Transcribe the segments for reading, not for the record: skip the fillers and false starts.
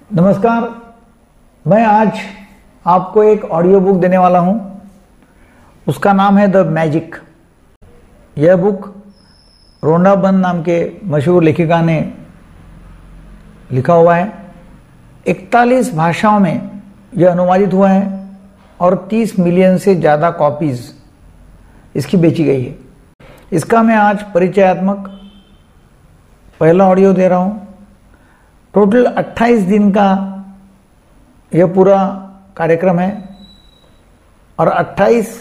नमस्कार। मैं आज आपको एक ऑडियो बुक देने वाला हूं। उसका नाम है द मैजिक। यह बुक रोंडा बन नाम के मशहूर लेखिका ने लिखा हुआ है। 41 भाषाओं में यह अनुवादित हुआ है और 30 मिलियन से ज़्यादा कॉपीज इसकी बेची गई है। इसका मैं आज परिचयात्मक पहला ऑडियो दे रहा हूँ। टोटल 28 दिन का यह पूरा कार्यक्रम है और 28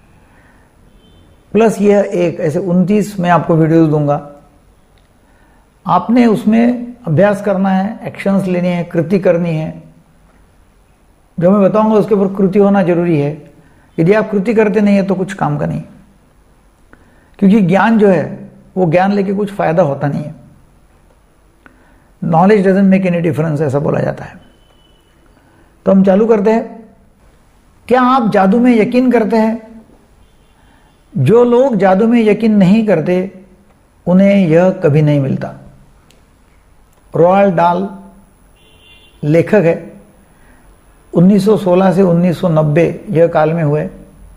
प्लस यह एक ऐसे 29 मैं आपको वीडियोस दूंगा। आपने उसमें अभ्यास करना है, एक्शंस लेनी है, कृति करनी है। जो मैं बताऊंगा उसके ऊपर कृति होना जरूरी है। यदि आप कृति करते नहीं है तो कुछ काम का नहीं, क्योंकि ज्ञान जो है वो ज्ञान लेके कुछ फायदा होता नहीं है। Knowledge doesn't make any difference, ऐसा बोला जाता है। तो हम चालू करते हैं। क्या आप जादू में यकीन करते हैं? जो लोग जादू में यकीन नहीं करते उन्हें यह कभी नहीं मिलता। रोआल्ड डाल लेखक है। 1916 से 1990 यह काल में हुए।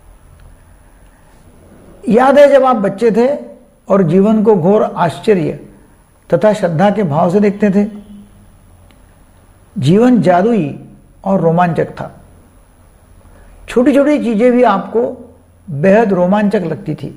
याद है जब आप बच्चे थे और जीवन को घोर आश्चर्य तथा श्रद्धा के भाव से देखते थे। जीवन जादुई और रोमांचक था। छोटी छोटी चीजें भी आपको बेहद रोमांचक लगती थी।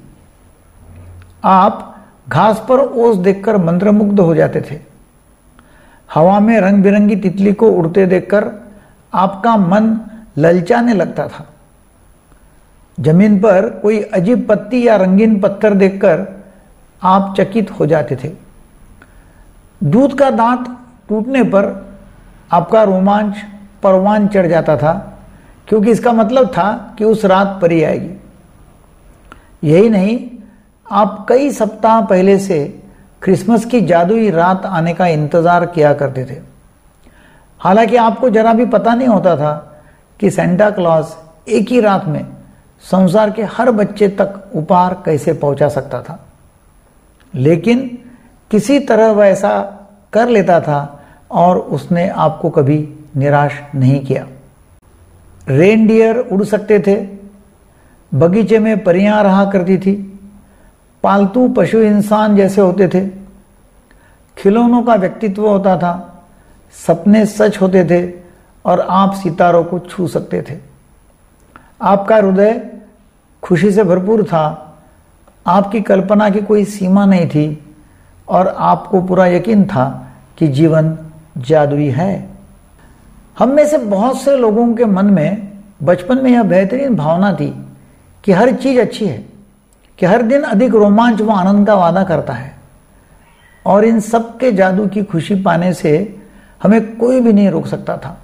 आप घास पर ओस देखकर मंत्रमुग्ध हो जाते थे। हवा में रंग बिरंगी तितली को उड़ते देखकर आपका मन ललचाने लगता था। जमीन पर कोई अजीब पत्ती या रंगीन पत्थर देखकर आप चकित हो जाते थे। दूध का दांत टूटने पर आपका रोमांच परवान चढ़ जाता था, क्योंकि इसका मतलब था कि उस रात परी आएगी। यही नहीं, आप कई सप्ताह पहले से क्रिसमस की जादुई रात आने का इंतजार किया करते थे। हालांकि आपको जरा भी पता नहीं होता था कि सेंटा क्लॉज एक ही रात में संसार के हर बच्चे तक उपहार कैसे पहुंचा सकता था। लेकिन किसी तरह वह ऐसा कर लेता था और उसने आपको कभी निराश नहीं किया। रेनडियर उड़ सकते थे, बगीचे में परियां रहा करती थी, पालतू पशु इंसान जैसे होते थे, खिलौनों का व्यक्तित्व होता था, सपने सच होते थे और आप सितारों को छू सकते थे। आपका हृदय खुशी से भरपूर था। आपकी कल्पना की कोई सीमा नहीं थी और आपको पूरा यकीन था कि जीवन जादुई है। हम में से बहुत से लोगों के मन में बचपन में यह बेहतरीन भावना थी कि हर चीज अच्छी है, कि हर दिन अधिक रोमांच व आनंद का वादा करता है और इन सब के जादू की खुशी पाने से हमें कोई भी नहीं रोक सकता था।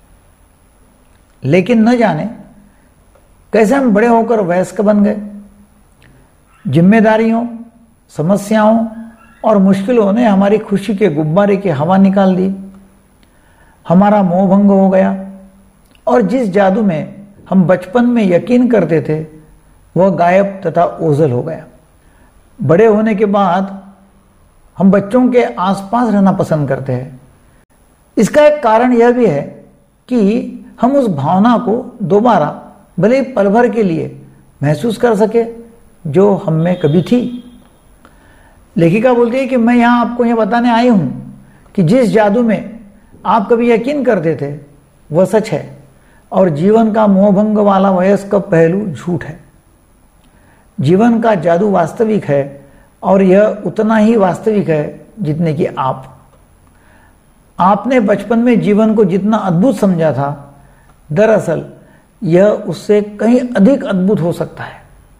लेकिन न जाने कैसे हम बड़े होकर वयस्क बन गए। जिम्मेदारियों, समस्याओं और मुश्किलों ने हमारी खुशी के गुब्बारे की हवा निकाल दी। हमारा मोह भंग हो गया और जिस जादू में हम बचपन में यकीन करते थे वह गायब तथा ओझल हो गया। बड़े होने के बाद हम बच्चों के आसपास रहना पसंद करते हैं। इसका एक कारण यह भी है कि हम उस भावना को दोबारा भले ही पल भर के लिए महसूस कर सके जो हम में कभी थी। लेखिका बोलती है कि मैं यहां आपको यह बताने आई हूं कि जिस जादू में आप कभी यकीन करते थे वह सच है और जीवन का मोहभंग वाला वयस्क पहलू झूठ है। जीवन का जादू वास्तविक है और यह उतना ही वास्तविक है जितने कि आपने बचपन में जीवन को जितना अद्भुत समझा था, दरअसल यह उससे कहीं अधिक अद्भुत हो सकता है।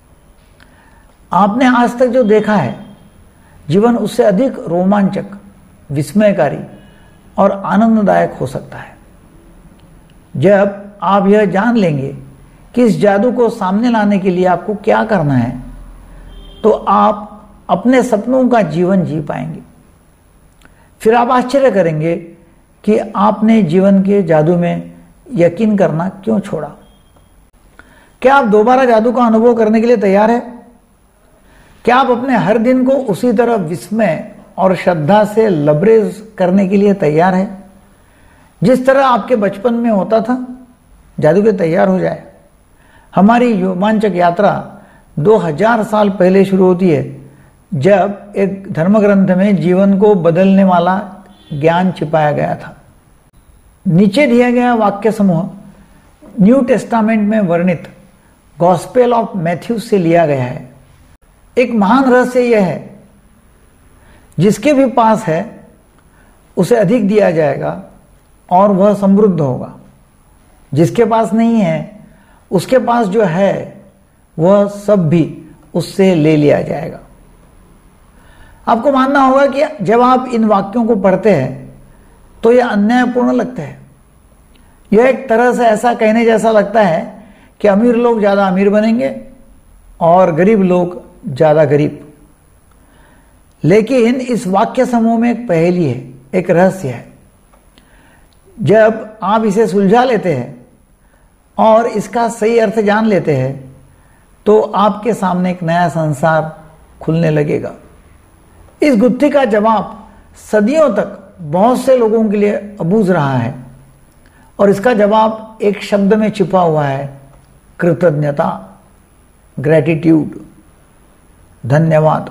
आपने आज तक जो देखा है जीवन उससे अधिक रोमांचक, विस्मयकारी और आनंददायक हो सकता है। जब आप यह जान लेंगे कि इस जादू को सामने लाने के लिए आपको क्या करना है, तो आप अपने सपनों का जीवन जी पाएंगे। फिर आप आश्चर्य करेंगे कि आपने जीवन के जादू में यकीन करना क्यों छोड़ा। क्या आप दोबारा जादू का अनुभव करने के लिए तैयार हैं? क्या आप अपने हर दिन को उसी तरह विस्मय और श्रद्धा से लबरेज करने के लिए तैयार हैं जिस तरह आपके बचपन में होता था, जादूगर तैयार हो जाए। हमारी रोमांचक यात्रा 2000 साल पहले शुरू होती है, जब एक धर्म ग्रंथ में जीवन को बदलने वाला ज्ञान छिपाया गया था। नीचे दिया गया वाक्य समूह न्यू टेस्टामेंट में वर्णित गॉस्पेल ऑफ मैथ्यू से लिया गया है। एक महान रहस्य यह है, जिसके भी पास है उसे अधिक दिया जाएगा और वह समृद्ध होगा। जिसके पास नहीं है, उसके पास जो है वह सब भी उससे ले लिया जाएगा। आपको मानना होगा कि जब आप इन वाक्यों को पढ़ते हैं तो यह अन्यायपूर्ण लगता है। यह एक तरह से ऐसा कहने जैसा लगता है कि अमीर लोग ज़्यादा अमीर बनेंगे और गरीब लोग ज़्यादा गरीब। लेकिन इस वाक्य समूह में एक पहेली है, एक रहस्य है। जब आप इसे सुलझा लेते हैं और इसका सही अर्थ जान लेते हैं तो आपके सामने एक नया संसार खुलने लगेगा। इस गुत्थी का जवाब सदियों तक बहुत से लोगों के लिए अबूझ रहा है और इसका जवाब एक शब्द में छिपा हुआ है, कृतज्ञता, ग्रेटिट्यूड, धन्यवाद।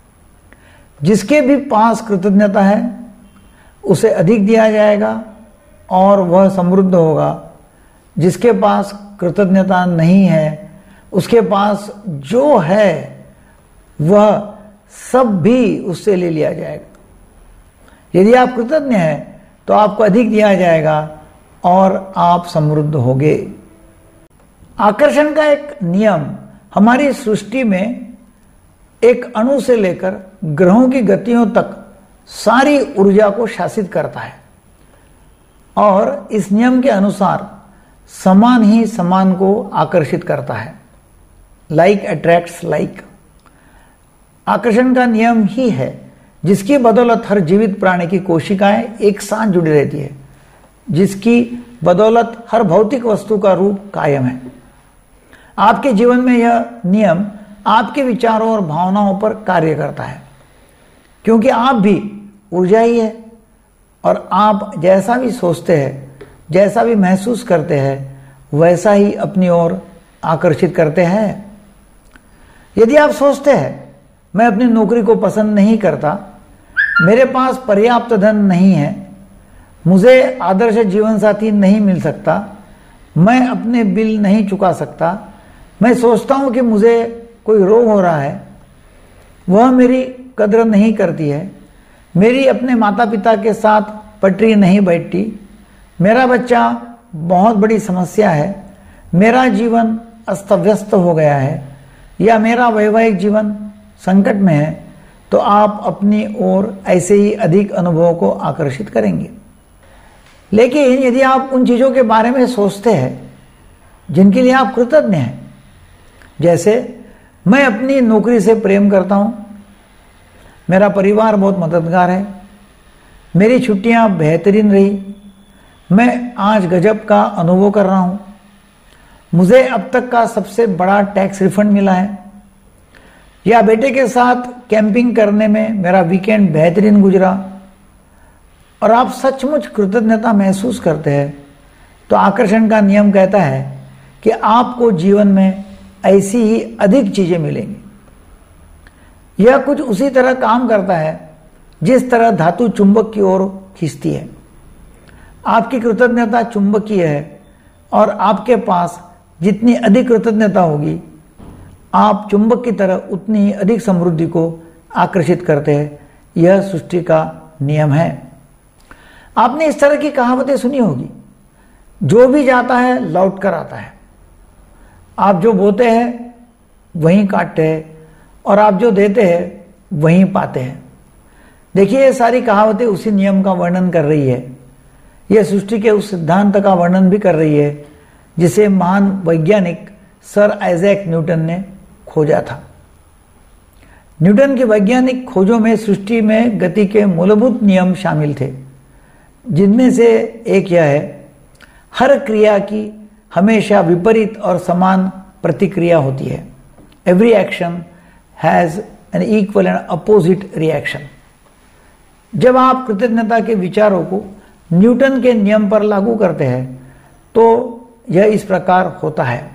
जिसके भी पास कृतज्ञता है उसे अधिक दिया जाएगा और वह समृद्ध होगा। जिसके पास कृतज्ञता नहीं है, उसके पास जो है वह सब भी उससे ले लिया जाएगा। यदि आप कृतज्ञ हैं तो आपको अधिक दिया जाएगा और आप समृद्ध होंगे। आकर्षण का एक नियम हमारी सृष्टि में एक अणु से लेकर ग्रहों की गतियों तक सारी ऊर्जा को शासित करता है और इस नियम के अनुसार समान ही समान को आकर्षित करता है। Like attracts like. आकर्षण का नियम ही है जिसकी बदौलत हर जीवित प्राणी की कोशिकाएं एक साथ जुड़ी रहती है, जिसकी बदौलत हर भौतिक वस्तु का रूप कायम है। आपके जीवन में यह नियम आपके विचारों और भावनाओं पर कार्य करता है, क्योंकि आप भी ऊर्जा ही है और आप जैसा भी सोचते हैं, जैसा भी महसूस करते हैं, वैसा ही अपनी ओर आकर्षित करते हैं। यदि आप सोचते हैं मैं अपनी नौकरी को पसंद नहीं करता, मेरे पास पर्याप्त धन नहीं है, मुझे आदर्श जीवन साथी नहीं मिल सकता, मैं अपने बिल नहीं चुका सकता, मैं सोचता हूं कि मुझे कोई रोग हो रहा है, वह मेरी कदर नहीं करती है, मेरी अपने माता पिता के साथ पटरी नहीं बैठती, मेरा बच्चा बहुत बड़ी समस्या है, मेरा जीवन अस्त व्यस्त हो गया है या मेरा वैवाहिक जीवन संकट में है, तो आप अपनी ओर ऐसे ही अधिक अनुभवों को आकर्षित करेंगे। लेकिन यदि आप उन चीज़ों के बारे में सोचते हैं जिनके लिए आप कृतज्ञ हैं, जैसे मैं अपनी नौकरी से प्रेम करता हूँ, मेरा परिवार बहुत मददगार है, मेरी छुट्टियाँ बेहतरीन रही, मैं आज गजब का अनुभव कर रहा हूँ, मुझे अब तक का सबसे बड़ा टैक्स रिफंड मिला है, या बेटे के साथ कैंपिंग करने में मेरा वीकेंड बेहतरीन गुजरा, और आप सचमुच कृतज्ञता महसूस करते हैं, तो आकर्षण का नियम कहता है कि आपको जीवन में ऐसी ही अधिक चीजें मिलेंगी। यह कुछ उसी तरह काम करता है जिस तरह धातु चुंबक की ओर खींचती है। आपकी कृतज्ञता चुंबकीय है और आपके पास जितनी अधिक कृतज्ञता होगी, आप चुंबक की तरह उतनी ही अधिक समृद्धि को आकर्षित करते हैं। यह सृष्टि का नियम है। आपने इस तरह की कहावतें सुनी होगी, जो भी जाता है लौट कर आता है। आप जो बोते हैं वहीं काटते हैं और आप जो देते हैं वहीं पाते हैं। देखिए, ये सारी कहावतें उसी नियम का वर्णन कर रही है। यह सृष्टि के उस सिद्धांत का वर्णन भी कर रही है जिसे महान वैज्ञानिक सर आइजैक न्यूटन ने खोजा था। न्यूटन की वैज्ञानिक खोजों में सृष्टि में गति के मूलभूत नियम शामिल थे, जिनमें से एक यह है, हर क्रिया की हमेशा विपरीत और समान प्रतिक्रिया होती है। Every action has an equal and opposite reaction. जब आप कृतज्ञता के विचारों को न्यूटन के नियम पर लागू करते हैं तो यह इस प्रकार होता है।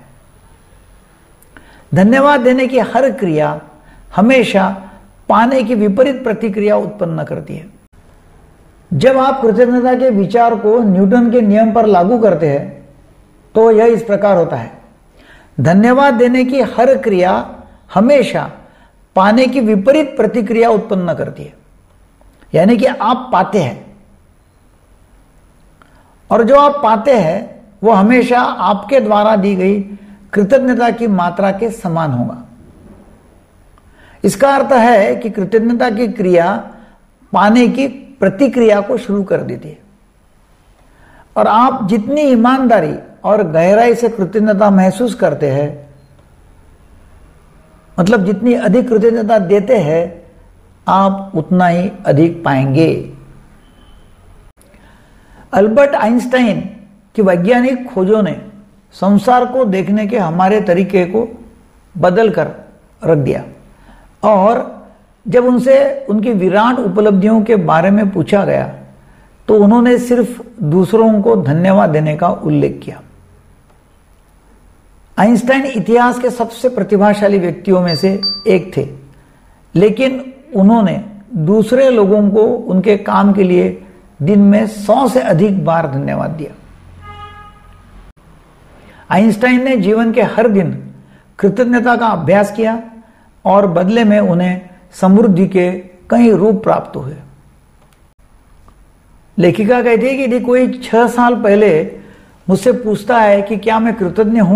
धन्यवाद देने की हर क्रिया हमेशा पाने की विपरीत प्रतिक्रिया उत्पन्न करती है। जब आप कृतज्ञता के विचार को न्यूटन के नियम पर लागू करते हैं तो यह इस प्रकार होता है। धन्यवाद देने की हर क्रिया हमेशा पाने की विपरीत प्रतिक्रिया उत्पन्न करती है, यानी कि आप पाते हैं और जो आप पाते हैं वो हमेशा आपके द्वारा दी गई कृतज्ञता की मात्रा के समान होगा। इसका अर्थ है कि कृतज्ञता की क्रिया पाने की प्रतिक्रिया को शुरू कर देती है और आप जितनी ईमानदारी और गहराई से कृतज्ञता महसूस करते हैं, मतलब जितनी अधिक कृतज्ञता देते हैं, आप उतना ही अधिक पाएंगे। अल्बर्ट आइंस्टाइन की वैज्ञानिक खोजों ने संसार को देखने के हमारे तरीके को बदल कर रख दिया और जब उनसे उनकी विराट उपलब्धियों के बारे में पूछा गया तो उन्होंने सिर्फ दूसरों को धन्यवाद देने का उल्लेख किया। आइंस्टाइन इतिहास के सबसे प्रतिभाशाली व्यक्तियों में से एक थे, लेकिन उन्होंने दूसरे लोगों को उनके काम के लिए दिन में 100 से अधिक बार धन्यवाद दिया। आइंस्टाइन ने जीवन के हर दिन कृतज्ञता का अभ्यास किया और बदले में उन्हें समृद्धि के कई रूप प्राप्त हुए। लेखिका कहती है कि यदि कोई 6 साल पहले मुझसे पूछता है कि क्या मैं कृतज्ञ हूं,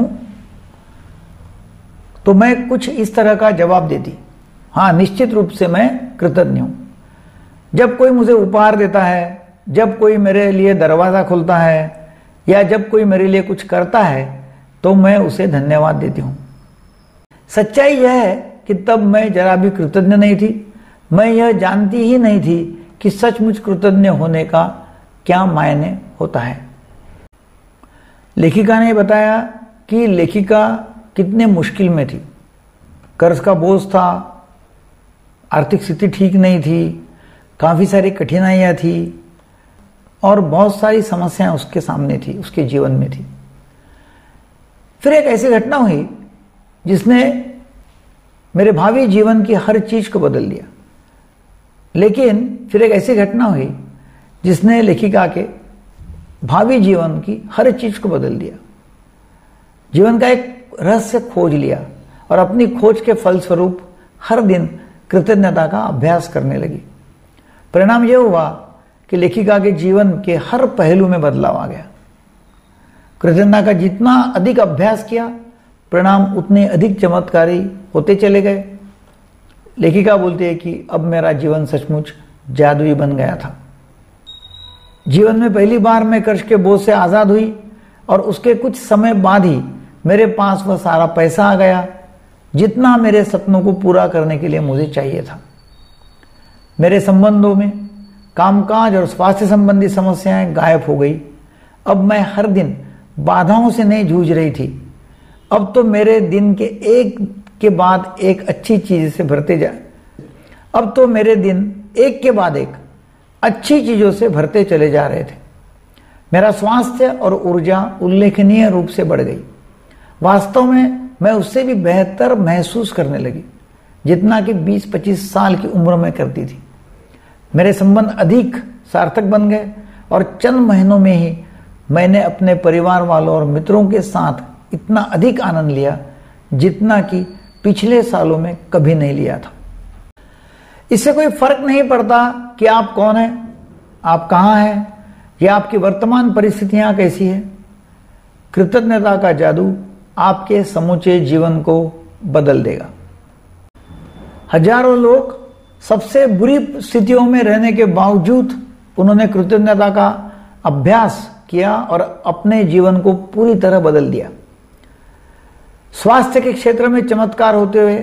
तो मैं कुछ इस तरह का जवाब देती, हाँ, निश्चित रूप से मैं कृतज्ञ हूं। जब कोई मुझे उपहार देता है, जब कोई मेरे लिए दरवाजा खोलता है या जब कोई मेरे लिए कुछ करता है तो मैं उसे धन्यवाद देती हूं। सच्चाई यह है कि तब मैं जरा भी कृतज्ञ नहीं थी। मैं यह जानती ही नहीं थी कि सचमुच कृतज्ञ होने का क्या मायने होता है। लेखिका ने बताया कि लेखिका कितने मुश्किल में थी। कर्ज का बोझ था, आर्थिक स्थिति ठीक नहीं थी, काफ़ी सारी कठिनाइयाँ थी और बहुत सारी समस्याएं उसके सामने थी, उसके जीवन में थी। फिर एक ऐसी घटना हुई जिसने मेरे भावी जीवन की हर चीज को बदल दिया। लेकिन फिर एक ऐसी घटना हुई जिसने लेखिका के भावी जीवन की हर चीज को बदल दिया। जीवन का एक रहस्य खोज लिया और अपनी खोज के फलस्वरूप हर दिन कृतज्ञता का अभ्यास करने लगी। परिणाम यह हुआ कि लेखिका के जीवन के हर पहलू में बदलाव आ गया। कृतज्ञता का जितना अधिक अभ्यास किया, परिणाम उतने अधिक चमत्कारी होते चले गए। लेखिका बोलती है कि अब मेरा जीवन सचमुच जादुई बन गया था। जीवन में पहली बार मैं कर्ज के बोझ से आज़ाद हुई और उसके कुछ समय बाद ही मेरे पास वह सारा पैसा आ गया जितना मेरे सपनों को पूरा करने के लिए मुझे चाहिए था। मेरे संबंधों में कामकाज और स्वास्थ्य संबंधी समस्याएं गायब हो गई। अब मैं हर दिन बाधाओं से नहीं जूझ रही थी। अब तो मेरे दिन के एक के बाद एक अच्छी चीज से भरते अच्छी चीजों से भरते चले जा रहे थे। मेरा स्वास्थ्य और ऊर्जा उल्लेखनीय रूप से बढ़ गई। वास्तव में मैं उससे भी बेहतर महसूस करने लगी जितना कि 20-25 साल की उम्र में करती थी। मेरे संबंध अधिक सार्थक बन गए और चंद महीनों में ही मैंने अपने परिवार वालों और मित्रों के साथ इतना अधिक आनंद लिया जितना कि पिछले सालों में कभी नहीं लिया था। इससे कोई फर्क नहीं पड़ता कि आप कौन हैं, आप कहाँ हैं या आपकी वर्तमान परिस्थितियां कैसी है। कृतज्ञता का जादू आपके समूचे जीवन को बदल देगा। हजारों लोग सबसे बुरी स्थितियों में रहने के बावजूद उन्होंने कृतज्ञता का अभ्यास किया और अपने जीवन को पूरी तरह बदल दिया। स्वास्थ्य के क्षेत्र में चमत्कार होते हुए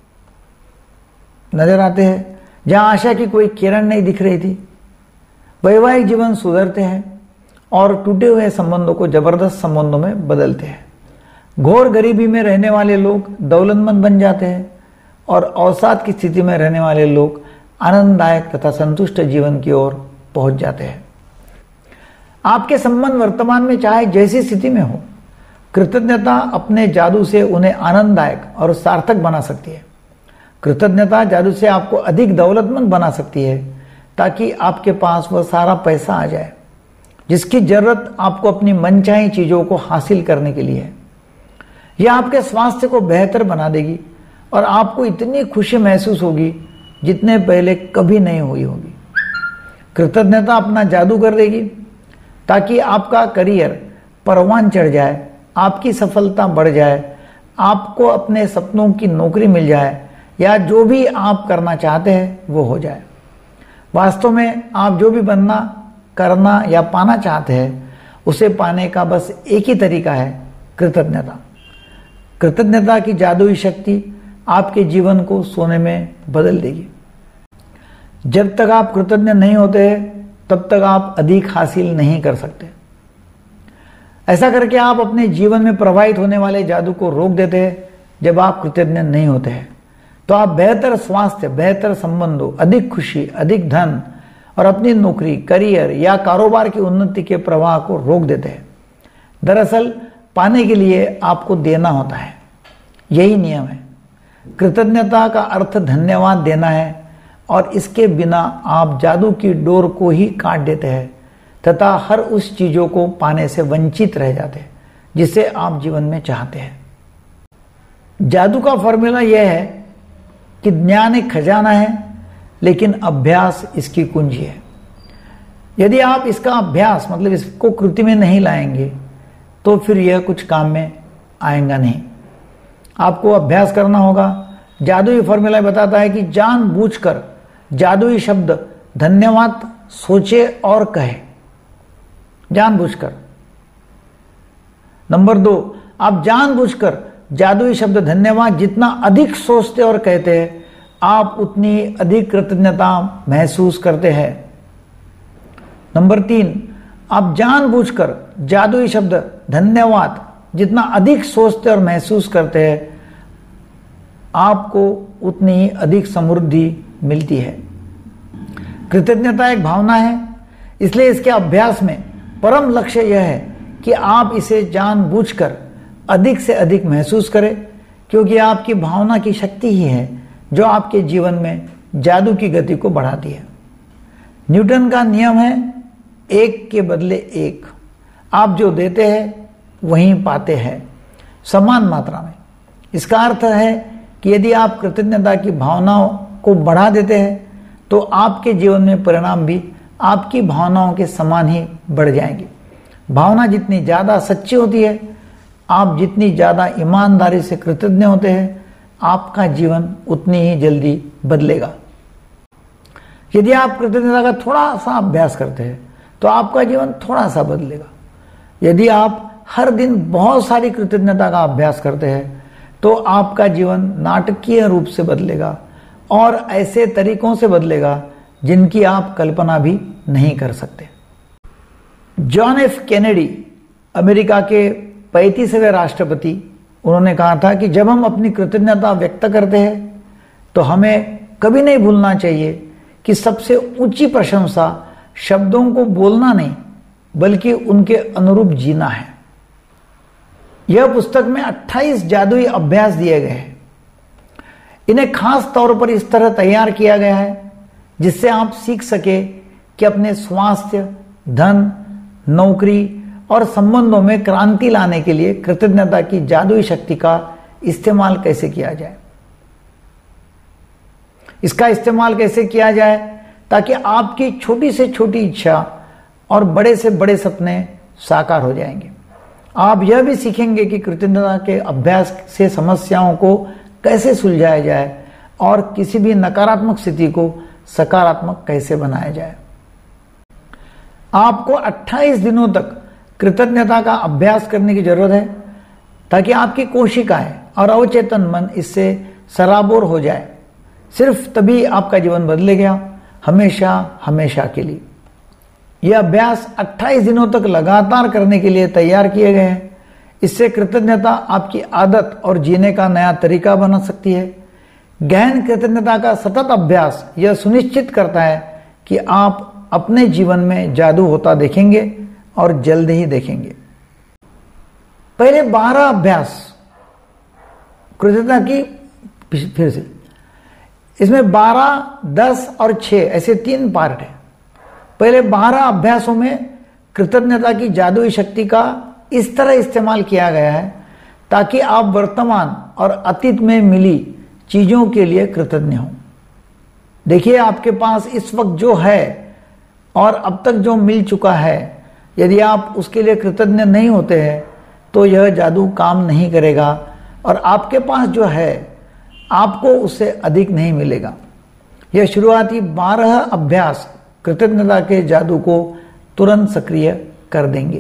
नजर आते हैं जहां आशा की कोई किरण नहीं दिख रही थी। वैवाहिक जीवन सुधरते हैं और टूटे हुए संबंधों को जबरदस्त संबंधों में बदलते हैं। घोर गरीबी में रहने वाले लोग दौलतमंद बन जाते हैं और अवसाद की स्थिति में रहने वाले लोग आनंददायक तथा संतुष्ट जीवन की ओर पहुंच जाते हैं। आपके संबंध वर्तमान में चाहे जैसी स्थिति में हो, कृतज्ञता अपने जादू से उन्हें आनंददायक और सार्थक बना सकती है। कृतज्ञता जादू से आपको अधिक दौलतमंद बना सकती है, ताकि आपके पास वह सारा पैसा आ जाए जिसकी जरूरत आपको अपनी मनचाही चीजों को हासिल करने के लिए है। यह आपके स्वास्थ्य को बेहतर बना देगी और आपको इतनी खुशी महसूस होगी जितने पहले कभी नहीं हुई होगी। कृतज्ञता अपना जादू कर देगी ताकि आपका करियर परवान चढ़ जाए, आपकी सफलता बढ़ जाए, आपको अपने सपनों की नौकरी मिल जाए, या जो भी आप करना चाहते हैं वो हो जाए। वास्तव में आप जो भी बनना, करना या पाना चाहते हैं, उसे पाने का बस एक ही तरीका है, कृतज्ञता। कृतज्ञता की जादुई शक्ति आपके जीवन को सोने में बदल देगी। जब तक आप कृतज्ञ नहीं होते हैं, तब तक आप अधिक हासिल नहीं कर सकते। ऐसा करके आप अपने जीवन में प्रवाहित होने वाले जादू को रोक देते हैं। जब आप कृतज्ञ नहीं होते हैं तो आप बेहतर स्वास्थ्य, बेहतर संबंधों, अधिक खुशी, अधिक धन और अपनी नौकरी, करियर या कारोबार की उन्नति के प्रवाह को रोक देते हैं। दरअसल पाने के लिए आपको देना होता है, यही नियम है। कृतज्ञता का अर्थ धन्यवाद देना है, और इसके बिना आप जादू की डोर को ही काट देते हैं तथा हर उस चीजों को पाने से वंचित रह जाते हैं जिसे आप जीवन में चाहते हैं। जादू का फॉर्मूला यह है कि ज्ञान एक खजाना है, लेकिन अभ्यास इसकी कुंजी है। यदि आप इसका अभ्यास मतलब इसको कृति में नहीं लाएंगे तो फिर यह कुछ काम में आएगा नहीं। आपको अभ्यास करना होगा। जादुई फॉर्मूला बताता है कि जानबूझकर जादुई शब्द धन्यवाद सोचे और कहे, जानबूझकर। नंबर 2, आप जानबूझकर जादुई शब्द धन्यवाद जितना अधिक सोचते और कहते हैं, आप उतनी अधिक कृतज्ञता महसूस करते हैं। नंबर 3, आप जानबूझकर जादुई शब्द धन्यवाद जितना अधिक सोचते और महसूस करते हैं, आपको उतनी ही अधिक समृद्धि मिलती है। कृतज्ञता एक भावना है, इसलिए इसके अभ्यास में परम लक्ष्य यह है कि आप इसे जानबूझकर अधिक से अधिक महसूस करें, क्योंकि आपकी भावना की शक्ति ही है जो आपके जीवन में जादू की गति को बढ़ाती है। न्यूटन का नियम है, एक के बदले एक। आप जो देते हैं वहीं पाते हैं, समान मात्रा में। इसका अर्थ है कि यदि आप कृतज्ञता की भावनाओं को बढ़ा देते हैं तो आपके जीवन में परिणाम भी आपकी भावनाओं के समान ही बढ़ जाएंगे। भावना जितनी ज़्यादा सच्ची होती है, आप जितनी ज़्यादा ईमानदारी से कृतज्ञ होते हैं, आपका जीवन उतनी ही जल्दी बदलेगा। यदि आप कृतज्ञता का थोड़ा सा अभ्यास करते हैं तो आपका जीवन थोड़ा सा बदलेगा। यदि आप हर दिन बहुत सारी कृतज्ञता का अभ्यास करते हैं तो आपका जीवन नाटकीय रूप से बदलेगा, और ऐसे तरीकों से बदलेगा जिनकी आप कल्पना भी नहीं कर सकते। जॉन एफ कैनेडी, अमेरिका के 35वें राष्ट्रपति, उन्होंने कहा था कि जब हम अपनी कृतज्ञता व्यक्त करते हैं तो हमें कभी नहीं भूलना चाहिए कि सबसे ऊंची प्रशंसा शब्दों को बोलना नहीं बल्कि उनके अनुरूप जीना है। यह पुस्तक में 28 जादुई अभ्यास दिए गए हैं। इन्हें खास तौर पर इस तरह तैयार किया गया है जिससे आप सीख सके कि अपने स्वास्थ्य, धन, नौकरी और संबंधों में क्रांति लाने के लिए कृतज्ञता की जादुई शक्ति का इस्तेमाल कैसे किया जाए। इसका इस्तेमाल कैसे किया जाए ताकि आपकी छोटी से छोटी इच्छा और बड़े से बड़े सपने साकार हो जाएंगे। आप यह भी सीखेंगे कि कृतज्ञता के अभ्यास से समस्याओं को कैसे सुलझाया जाए और किसी भी नकारात्मक स्थिति को सकारात्मक कैसे बनाया जाए। आपको 28 दिनों तक कृतज्ञता का अभ्यास करने की जरूरत है ताकि आपकी कोशिकाएं और अवचेतन मन इससे सराबोर हो जाए। सिर्फ तभी आपका जीवन बदलेगा, हमेशा हमेशा के लिए। यह अभ्यास 28 दिनों तक लगातार करने के लिए तैयार किए गए हैं। इससे कृतज्ञता आपकी आदत और जीने का नया तरीका बना सकती है। गहन कृतज्ञता का सतत अभ्यास यह सुनिश्चित करता है कि आप अपने जीवन में जादू होता देखेंगे और जल्द ही देखेंगे। पहले 12 अभ्यास कृतज्ञता की, फिर से इसमें 12, 10 और 6 ऐसे 3 पार्ट है। पहले 12 अभ्यासों में कृतज्ञता की जादुई शक्ति का इस तरह इस्तेमाल किया गया है ताकि आप वर्तमान और अतीत में मिली चीजों के लिए कृतज्ञ हों। देखिए, आपके पास इस वक्त जो है और अब तक जो मिल चुका है, यदि आप उसके लिए कृतज्ञ नहीं होते हैं तो यह जादू काम नहीं करेगा और आपके पास जो है आपको उससे अधिक नहीं मिलेगा। यह शुरुआती 12 अभ्यास कृतज्ञता के जादू को तुरंत सक्रिय कर देंगे।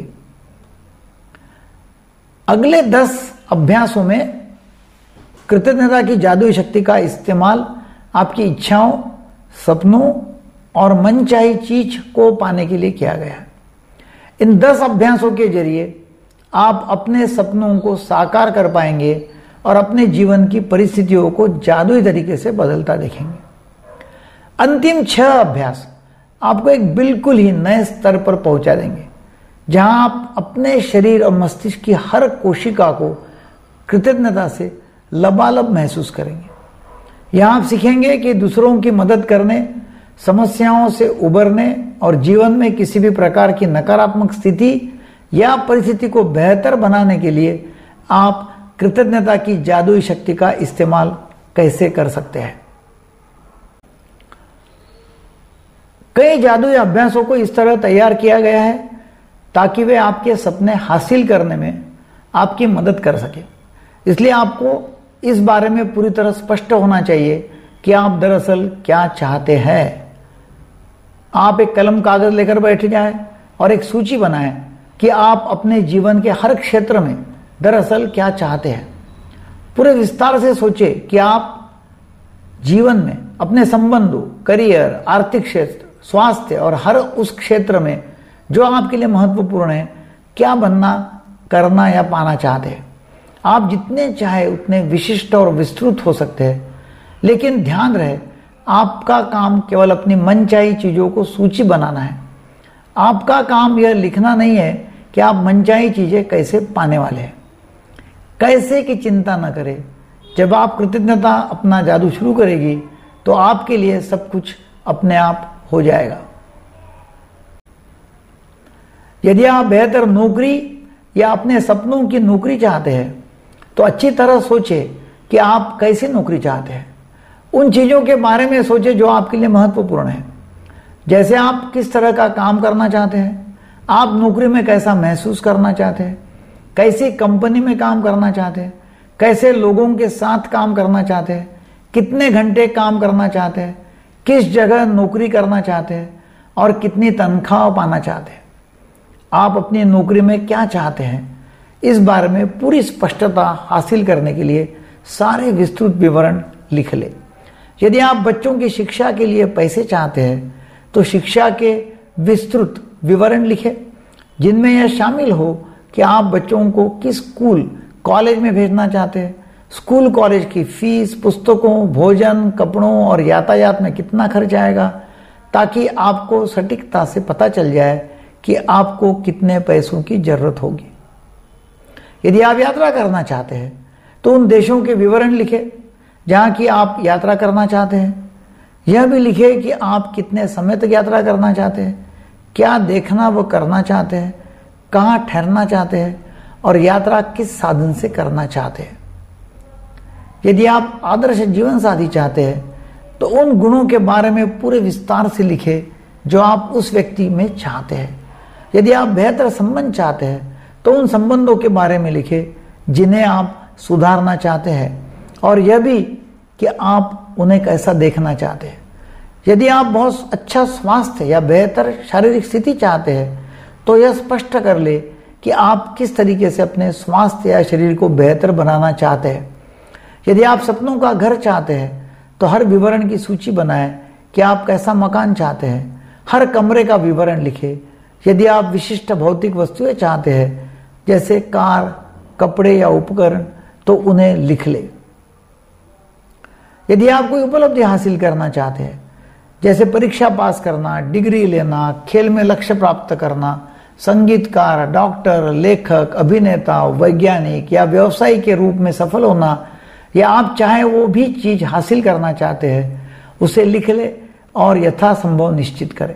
अगले 10 अभ्यासों में कृतज्ञता की जादुई शक्ति का इस्तेमाल आपकी इच्छाओं, सपनों और मनचाही चीज को पाने के लिए किया गया है। इन 10 अभ्यासों के जरिए आप अपने सपनों को साकार कर पाएंगे और अपने जीवन की परिस्थितियों को जादुई तरीके से बदलता देखेंगे। अंतिम 6 अभ्यास आपको एक बिल्कुल ही नए स्तर पर पहुंचा देंगे, जहां आप अपने शरीर और मस्तिष्क की हर कोशिका को कृतज्ञता से लबालब महसूस करेंगे। यहां आप सीखेंगे कि दूसरों की मदद करने, समस्याओं से उबरने और जीवन में किसी भी प्रकार की नकारात्मक स्थिति या परिस्थिति को बेहतर बनाने के लिए आप कृतज्ञता की जादुई शक्ति का इस्तेमाल कैसे कर सकते हैं। कई जादुई अभ्यासों को इस तरह तैयार किया गया है ताकि वे आपके सपने हासिल करने में आपकी मदद कर सके। इसलिए आपको इस बारे में पूरी तरह स्पष्ट होना चाहिए कि आप दरअसल क्या चाहते हैं। आप एक कलम कागज लेकर बैठ जाएं और एक सूची बनाएं कि आप अपने जीवन के हर क्षेत्र में दरअसल क्या चाहते हैं। पूरे विस्तार से सोचें कि आप जीवन में अपने संबंधों, करियर, आर्थिक क्षेत्र, स्वास्थ्य और हर उस क्षेत्र में जो आपके लिए महत्वपूर्ण है क्या बनना, करना या पाना चाहते हैं। आप जितने चाहे उतने विशिष्ट और विस्तृत हो सकते हैं, लेकिन ध्यान रहे आपका काम केवल अपनी मनचाही चीजों को सूची बनाना है। आपका काम यह लिखना नहीं है कि आप मनचाही चीजें कैसे पाने वाले हैं। कैसे की चिंता न करें। जब आप कृतज्ञता अपना जादू शुरू करेगी तो आपके लिए सब कुछ अपने आप हो जाएगा। यदि आप बेहतर नौकरी या अपने सपनों की नौकरी चाहते हैं तो अच्छी तरह सोचें कि आप कैसी नौकरी चाहते हैं। उन चीजों के बारे में सोचें जो आपके लिए महत्वपूर्ण है। जैसे आप किस तरह का काम करना चाहते हैं, आप नौकरी में कैसा महसूस करना चाहते हैं, कैसी कंपनी में काम करना चाहते हैं, कैसे लोगों के साथ काम करना चाहते हैं, कितने घंटे काम करना चाहते हैं, किस जगह नौकरी करना चाहते हैं और कितनी तनख्वाह पाना चाहते हैं। आप अपनी नौकरी में क्या चाहते हैं, इस बारे में पूरी स्पष्टता हासिल करने के लिए सारे विस्तृत विवरण लिख लें। यदि आप बच्चों की शिक्षा के लिए पैसे चाहते हैं तो शिक्षा के विस्तृत विवरण लिखें, जिनमें यह शामिल हो कि आप बच्चों को किस स्कूल, कॉलेज में भेजना चाहते हैं, स्कूल कॉलेज की फीस, पुस्तकों, भोजन, कपड़ों और यातायात में कितना खर्च आएगा, ताकि आपको सटीकता से पता चल जाए कि आपको कितने पैसों की जरूरत होगी। यदि आप यात्रा करना चाहते हैं तो उन देशों के विवरण लिखें जहां की आप यात्रा करना चाहते हैं। यह भी लिखें कि आप कितने समय तक यात्रा करना चाहते हैं, क्या देखना व करना चाहते हैं, कहाँ ठहरना चाहते हैं और यात्रा किस साधन से करना चाहते हैं। यदि आप आदर्श जीवन साथी चाहते हैं तो उन गुणों के बारे में पूरे विस्तार से लिखें जो आप उस व्यक्ति में चाहते हैं। यदि आप बेहतर संबंध चाहते हैं तो उन संबंधों के बारे में लिखें जिन्हें आप सुधारना चाहते हैं और यह भी कि आप उन्हें कैसा देखना चाहते हैं। यदि आप बहुत अच्छा स्वास्थ्य या बेहतर शारीरिक स्थिति चाहते हैं तो यह स्पष्ट कर ले कि आप किस तरीके से अपने स्वास्थ्य या शरीर को बेहतर बनाना चाहते हैं। यदि आप सपनों का घर चाहते हैं तो हर विवरण की सूची बनाएं कि आप कैसा मकान चाहते हैं। हर कमरे का विवरण लिखें। यदि आप विशिष्ट भौतिक वस्तुएं चाहते हैं जैसे कार, कपड़े या उपकरण तो उन्हें लिख ले। यदि आप कोई उपलब्धि हासिल करना चाहते हैं जैसे परीक्षा पास करना, डिग्री लेना, खेल में लक्ष्य प्राप्त करना, संगीतकार, डॉक्टर, लेखक, अभिनेता, वैज्ञानिक या व्यवसायी के रूप में सफल होना, या आप चाहे वो भी चीज हासिल करना चाहते हैं, उसे लिख ले और यथासंभव निश्चित करें।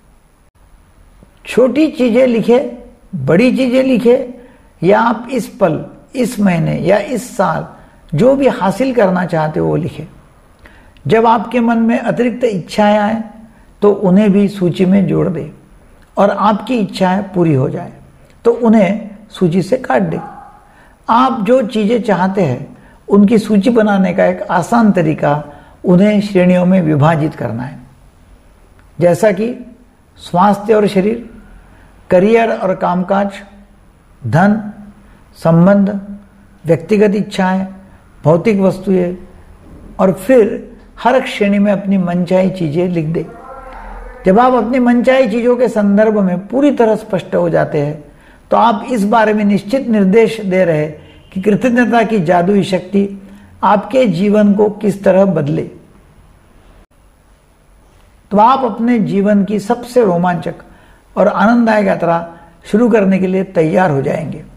छोटी चीजें लिखे, बड़ी चीजें लिखे, या आप इस पल, इस महीने या इस साल जो भी हासिल करना चाहते हो वो लिखे। जब आपके मन में अतिरिक्त इच्छाएं आए तो उन्हें भी सूची में जोड़ दे, और आपकी इच्छाएं पूरी हो जाए तो उन्हें सूची से काट दे। आप जो चीजें चाहते हैं उनकी सूची बनाने का एक आसान तरीका उन्हें श्रेणियों में विभाजित करना है, जैसा कि स्वास्थ्य और शरीर, करियर और कामकाज, धन, संबंध, व्यक्तिगत इच्छाएं, भौतिक वस्तुएं, और फिर हर श्रेणी में अपनी मनचाही चीजें लिख दे। जब आप अपनी मनचाही चीजों के संदर्भ में पूरी तरह स्पष्ट हो जाते हैं तो आप इस बारे में निश्चित निर्देश दे रहे कि कृतज्ञता की जादुई शक्ति आपके जीवन को किस तरह बदले। तो आप अपने जीवन की सबसे रोमांचक और आनंददायक यात्रा शुरू करने के लिए तैयार हो जाएंगे।